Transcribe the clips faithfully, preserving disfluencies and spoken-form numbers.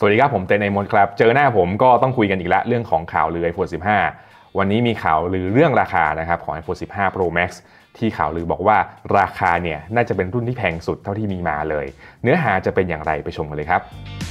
สวัสดีครับผมเต้นไอมอนครับเจอหน้าผมก็ต้องคุยกันอีกแล้วเรื่องของข่าวลือ ไอโฟน สิบห้า วันนี้มีข่าวลือเรื่องราคานะครับของ ไอโฟน สิบห้า Pro Max ที่ข่าวลือบอกว่าราคาเนี่ยน่าจะเป็นรุ่นที่แพงสุดเท่าที่มีมาเลยเนื้อหาจะเป็นอย่างไรไปชมกันเลยครับ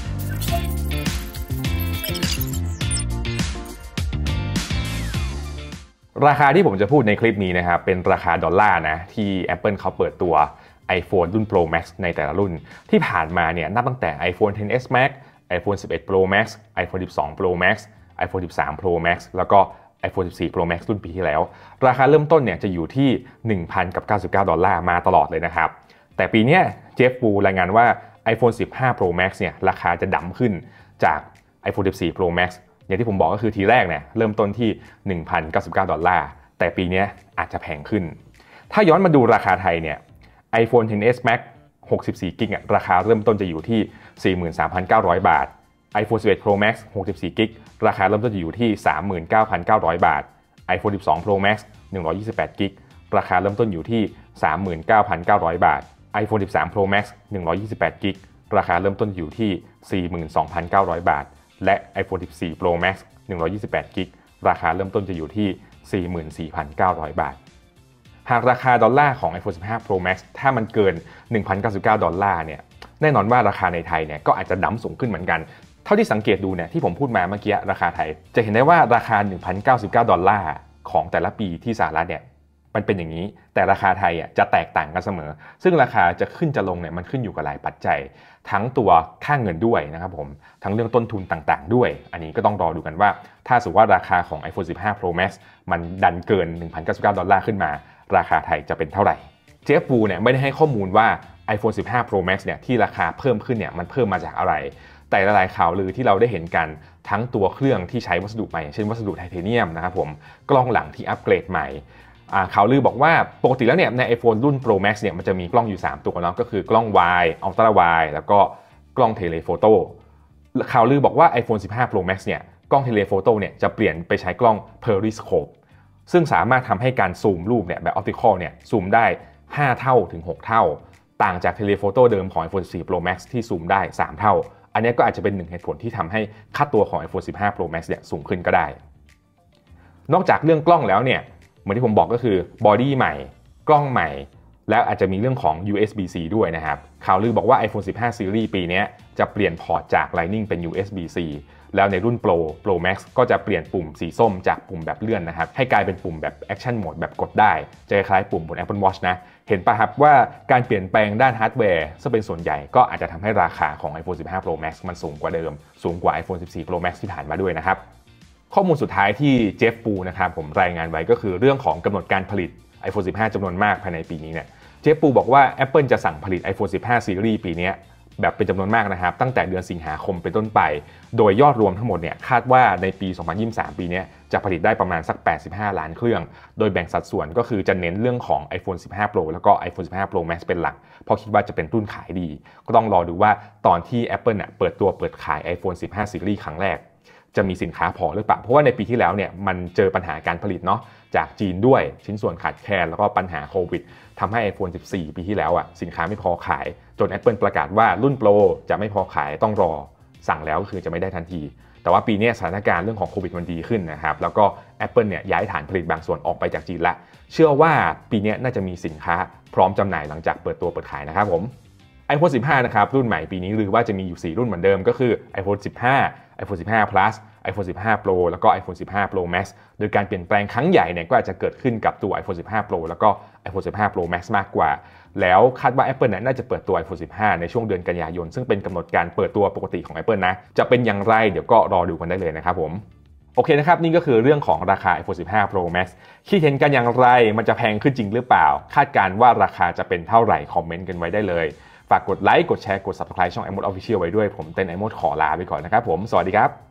ราคาที่ผมจะพูดในคลิปนี้นะครับเป็นราคาดอลลาร์นะที่ Apple เขาเปิดตัว iPhone รุ่น Pro Max ในแต่ละรุ่นที่ผ่านมาเนี่ยนับตั้งแต่ iPhone เท็น เอส Max iPhone สิบเอ็ด Pro Max iPhone สิบสอง Pro Max iPhone สิบสาม Pro Max แล้วก็ iPhone สิบสี่ Pro Max รุ่นปีที่แล้วราคาเริ่มต้นเนี่ยจะอยู่ที่ หนึ่งพันเก้าสิบเก้า ดอลลาร์มาตลอดเลยนะครับแต่ปีนี้เจฟฟูรายงานว่า iPhone สิบห้า Pro Max เนี่ยราคาจะดั้มขึ้นจาก iPhone สิบสี่ Pro Max อย่างที่ผมบอกก็คือทีแรกเนี่ยเริ่มต้นที่ หนึ่งพันเก้าสิบเก้า ดอลลาร์แต่ปีนี้อาจจะแพงขึ้นถ้าย้อนมาดูราคาไทยเนี่ย iPhone เท็น เอส Max หกสิบสี่กิกะราคาเริ่มต้นจะอยู่ที่ สี่หมื่นสามพันเก้าร้อย บาท iPhone สิบเอ็ด Pro Max หกสิบสี่กิกะราคาเริ่มต้นจะอยู่ที่ สามหมื่นเก้าพันเก้าร้อย บาท iPhone สิบสอง Pro Max หนึ่งร้อยยี่สิบแปดกิกะราคาเริ่มต้นอยู่ที่ สามหมื่นเก้าพันเก้าร้อย บาท iPhone สิบสาม Pro Max หนึ่งร้อยยี่สิบแปดกิกะราคาเริ่มต้นอยู่ที่ สี่หมื่นสองพันเก้าร้อย บาทและ iPhone สิบสี่ Pro Max หนึ่งร้อยยี่สิบแปดกิกะราคาเริ่มต้นจะอยู่ที่ สี่หมื่นสี่พันเก้าร้อย บาทหากราคาดอลลาร์ของ iPhone สิบห้า Pro Max ถ้ามันเกิน หนึ่งพันเก้าสิบเก้า ดอลลาร์เนี่ยแน่นอนว่าราคาในไทยเนี่ยก็อาจจะดั้มสูงขึ้นเหมือนกันเท่าที่สังเกตดูเนี่ยที่ผมพูดมาเมื่อกี้ราคาไทยจะเห็นได้ว่าราคา หนึ่งพันเก้าสิบเก้า ดอลลาร์ของแต่ละปีที่สหรัฐเนี่ยมันเป็นอย่างนี้แต่ราคาไทยอ่ะจะแตกต่างกันเสมอซึ่งราคาจะขึ้นจะลงเนี่ยมันขึ้นอยู่กับหลายปัจจัยทั้งตัวค่าเงินด้วยนะครับผมทั้งเรื่องต้นทุนต่างๆด้วยอันนี้ก็ต้องรอดูกันว่าถ้าสมมติว่าราคาของ iPhone สิบห้า Pro Max มันดันเกิน หนึ่งพันเก้าสิบเก้า ดอลลาร์ขึ้นมาราคาไทยจะเป็นเท่าไหร่เจฟฟูเนี่ยไม่ได้ให้ข้อมูลว่า iPhone สิบห้า Pro Max เนี่ยที่ราคาเพิ่มขึ้นเนี่ยมันเพิ่มมาจากอะไรแต่หลายๆข่าวลือที่เราได้เห็นกันทั้งตัวเครื่องที่ใช้วัสดุใหม่เช่นวัสดุไทเทเนียมนะครับผมกล้องหลังที่อัปเกรดใหม่ข่าวลือบอกว่าปกติแล้วเนี่ยใน iPhone รุ่น Pro Max เนี่ยมันจะมีกล้องอยู่สามตัวเนาะก็คือกล้อง Wide Ultra Wide แล้วก็กล้องเทเลโฟโต้ข่าวลือบอกว่า iPhone สิบห้า Pro Max เนี่ยกล้องเทเลโฟโต้เนี่ยจะเปลี่ยนไปใช้กล้อง Periscope ซึ่งสามารถทำให้การซูมรูปเนี่ยแบบ Optical เนี่ยซูมได้ห้าเท่าถึงหกเท่าต่างจากเทเลโฟโต้เดิมของ iPhone สิบสี่ Pro Max ที่ซูมได้สามเท่าอันนี้ก็อาจจะเป็นหนึ่งเหตุผลที่ทำให้ค่าตัวของ iPhone สิบห้า Pro Max เนี่ยสูงขึ้นก็ได้นอกจากเรื่องกล้องแล้วเนี่ยเหมือนที่ผมบอกก็คือบอดี้ใหม่กล้องใหม่แล้วอาจจะมีเรื่องของ ยู เอส บี ซี ด้วยนะครับข่าวลือบอกว่า iPhone สิบห้า Series ปีนี้จะเปลี่ยนพอร์ตจาก Lightning เป็น ยู เอส บี ซี แล้วในรุ่น Pro Pro Max ก็จะเปลี่ยนปุ่มสีส้มจากปุ่มแบบเลื่อนนะครับให้กลายเป็นปุ่มแบบ Action Mode แบบกดได้จะคล้ายปุ่มบน Apple Watch นะเห็นป่ะครับว่าการเปลี่ยนแปลงด้านฮาร์ดแวร์ซึ่งเป็นส่วนใหญ่ก็อาจจะทำให้ราคาของ iPhone สิบห้า Pro Max มันสูงกว่าเดิมสูงกว่า iPhone สิบสี่ Pro Max ที่ผ่านมาด้วยนะครับข้อมูลสุดท้ายที่เจฟฟูนะครับผมรายงานไว้ก็คือเรื่องของกำหนดการผลิต iPhone สิบห้า จำนวนมากภายในปีนี้เนี่ยเจฟฟูบอกว่า Apple จะสั่งผลิต iPhone สิบห้า Series ปีนี้แบบเป็นจำนวนมากนะครับตั้งแต่เดือนสิงหาคมเป็นต้นไปโดยยอดรวมทั้งหมดเนี่ยคาดว่าในปีสองพันยี่สิบสามปีนี้จะผลิตได้ประมาณสักแปดสิบห้าล้านเครื่องโดยแบ่งสัดส่วนก็คือจะเน้นเรื่องของ iPhone สิบห้า Pro แล้วก็ iPhone สิบห้า Pro Max เป็นหลักเพราะคิดว่าจะเป็นรุ่นขายดีก็ต้องรอดูว่าตอนที่ Apple เนี่ยเปิดตัวเปิดขาย iPhone สิบห้า Series ครั้งแรกจะมีสินค้าพอหรือเปล่าเพราะว่าในปีที่แล้วเนี่ยมันเจอปัญหาการผลิตเนาะจากจีนด้วยชิ้นส่วนขาดแคลนแล้วก็ปัญหาโควิดทำให้ iPhone สิบสี่ ปีที่แล้วอ่ะสินค้าไม่พอขายจน Apple ประกาศว่ารุ่น Pro จะไม่พอขายต้องรอสั่งแล้วก็คือจะไม่ได้ทันทีแต่ว่าปีนี้สถานการณ์เรื่องของโควิดมันดีขึ้นนะครับแล้วก็ Apple เนี่ยย้ายฐานผลิตบางส่วนออกไปจากจีนละเชื่อว่าปีนี้น่าจะมีสินค้าพร้อมจำหน่ายหลังจากเปิดตัวเปิดขายนะครับผม iPhone สิบห้า นะครับรุ่นใหม่ปีนี้หรือว่าจะมีอยู่สี่รุ่นเหมือนเดิมก็คือ iPhone สิบห้า iPhone สิบห้า Plus iPhone สิบห้า Pro แล้วก็ iPhone สิบห้า Pro Max โดยการเปลี่ยนแปลงครั้งใหญ่เนี่ยก็อาจจะเกิดขึ้นกับตัว iPhone สิบห้า Pro แล้วก็ iPhone สิบห้า Pro Max มากกว่าแล้วคาดว่า Apple น่าจะเปิดตัว iPhone สิบห้า ในช่วงเดือนกันยายนซึ่งเป็นกำหนดการเปิดตัวปกติของ Apple นะจะเป็นอย่างไรเดี๋ยวก็รอดูกันได้เลยนะครับผมโอเคนะครับนี่ก็คือเรื่องของราคา iPhone สิบห้า Pro Max คิดเห็นกันอย่างไรมันจะแพงขึ้นจริงหรือเปล่าคาดการณ์ว่าราคาจะเป็นเท่าไหร่คอมเมนต์กันไว้ได้เลยฝากกดไลค์กดแชร์กด Subscribe ช่อง iMode Official ไว้ด้วยผมเต้น iMode ขอลาไปก่อนนะครับผมสวัสดีครับ